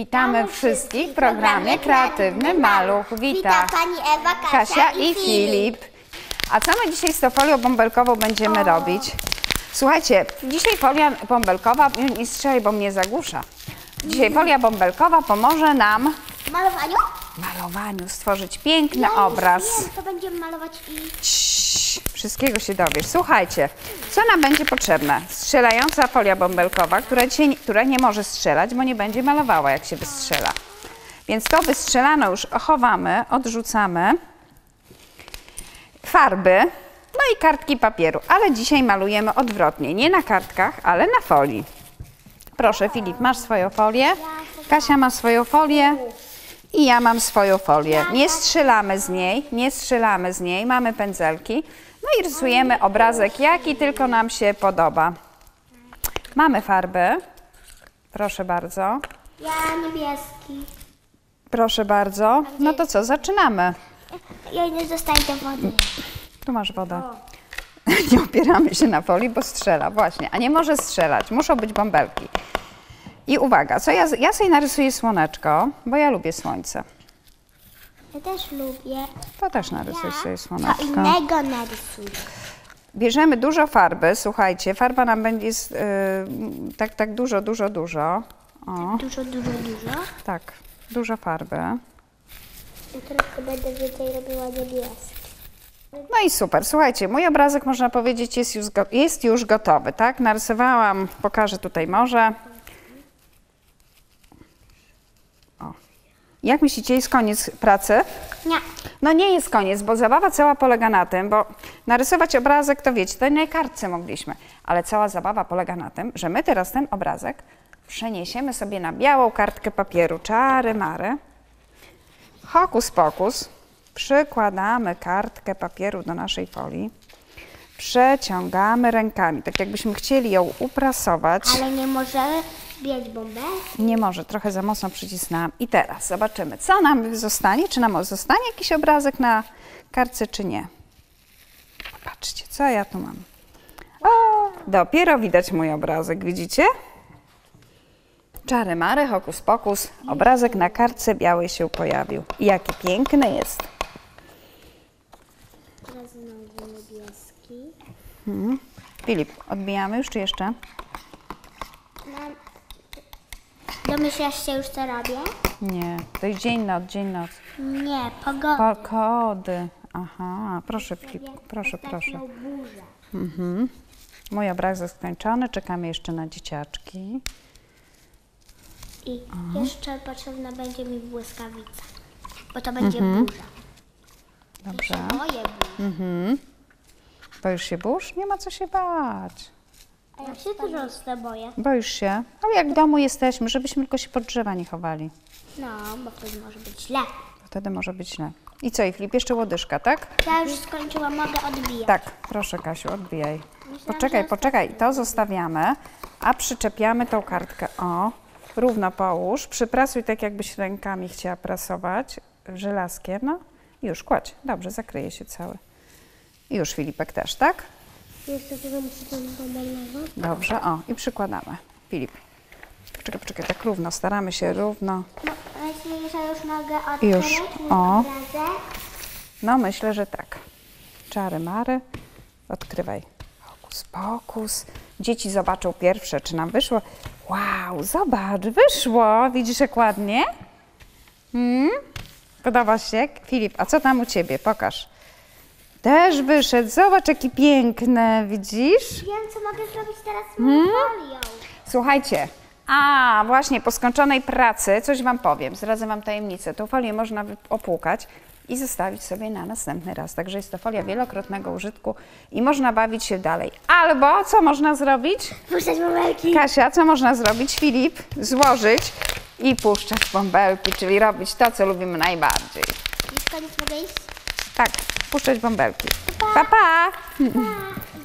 Witamy wszystkich w programie Kreatywny Maluch. Witam pani Ewa, Kasia i Filip. A co my dzisiaj z tą folią bąbelkową będziemy robić? Słuchajcie, dzisiaj folia bąbelkowa, nie strzelaj, bo mnie zagłusza. Dzisiaj folia bąbelkowa pomoże nam w malowaniu stworzyć piękny obraz. Wiem, to będziemy malować i... Ciii, wszystkiego się dowiesz. Słuchajcie, co nam będzie potrzebne? Strzelająca folia bąbelkowa, która nie może strzelać, bo nie będzie malowała, jak się wystrzela. Więc to wystrzelano już chowamy, odrzucamy. Farby, no i kartki papieru. Ale dzisiaj malujemy odwrotnie. Nie na kartkach, ale na folii. Proszę, Filip, masz swoją folię. Kasia ma swoją folię. I ja mam swoją folię. Nie strzelamy z niej, mamy pędzelki. No i rysujemy obrazek, jaki tylko nam się podoba. Mamy farby. Proszę bardzo. Ja niebieski. Proszę bardzo. No to co, zaczynamy. Ja nie dostaję do wody. Tu masz wodę. Nie opieramy się na folii, bo strzela, właśnie. A nie może strzelać, muszą być bąbelki. I uwaga, co ja sobie narysuję słoneczko, bo ja lubię słońce. Ja też lubię. To też narysuj sobie Co słoneczko. innego narysuję. Bierzemy dużo farby, słuchajcie, farba nam będzie tak dużo. O, Dużo. tak, dużo farby. Ja troszkę będę więcej robiła niebieski. No i super, słuchajcie, mój obrazek, można powiedzieć, jest już gotowy, tak? Narysowałam, pokażę tutaj może. O. Jak myślicie, jest koniec pracy? Nie. No nie jest koniec, bo zabawa cała polega na tym, bo narysować obrazek to wiecie, to na kartce mogliśmy, ale cała zabawa polega na tym, że my teraz ten obrazek przeniesiemy sobie na białą kartkę papieru, czary mary, hokus pokus, przykładamy kartkę papieru do naszej folii, przeciągamy rękami, tak jakbyśmy chcieli ją uprasować. Ale nie możemy biec bąbelki. Nie może, trochę za mocno przycisnęłam. I teraz zobaczymy, co nam zostanie. Czy nam zostanie jakiś obrazek na kartce, czy nie. Patrzcie, co ja tu mam. O, dopiero widać mój obrazek, widzicie? Czary mary, hokus pokus, obrazek na kartce białej się pojawił. I jaki piękny jest. Teraz znowu niebieski. Filip, odbijamy już, czy jeszcze? Domyślasz się już, co robię? Nie, to jest dzień, noc. Nie, pogoda. Kody. Aha, proszę Filip, proszę. Burzę. Mój obrazek skończony, czekamy jeszcze na dzieciaczki. I jeszcze potrzebna będzie mi błyskawica, bo to będzie burza. Dobrze. Ja się boję burzy. Boisz się burz? Nie ma co się bać. A ja się też boję. Boisz się? Ale jak w domu jesteśmy, żebyśmy tylko się pod drzewa nie chowali. No, bo wtedy może być źle. Wtedy może być źle. I co, Filip, jeszcze łodyżka, tak? Ja już skończyłam, mogę odbijać. Tak, proszę Kasiu, odbijaj. Poczekaj, to zostawiamy, a przyczepiamy tą kartkę. O, równo połóż, przyprasuj tak, jakbyś rękami chciała prasować, żelazkiem, no i już kładź. Dobrze, zakryje się cały. I już Filipek też, tak? Jeszcze tego muszę tam pomalować. Dobrze, o i przykładamy. Filip, poczekaj, tak równo, staramy się równo. No, myślę, że już mogę odkryć Już, mój o. obrazek. No myślę, że tak. Czary mary, odkrywaj. Hokus pokus. Dzieci zobaczą pierwsze, czy nam wyszło. Wow, zobacz, wyszło. Widzisz, jak ładnie? Podoba się? Filip, a co tam u ciebie? Pokaż. Też wyszedł. Zobacz, jaki piękny. Widzisz? Wiem, co mogę zrobić teraz z moją folią. Słuchajcie, właśnie po skończonej pracy coś wam powiem, zdradzę wam tajemnicę. Tą folię można opłukać i zostawić sobie na następny raz. Także jest to folia wielokrotnego użytku i można bawić się dalej. Albo co można zrobić? Puszczać bąbelki. Kasia, co można zrobić? Filip, złożyć i puszczać bąbelki, czyli robić to, co lubimy najbardziej. Już koniec mogę iść? Tak, puszczać bąbelki. Pa, pa! Pa.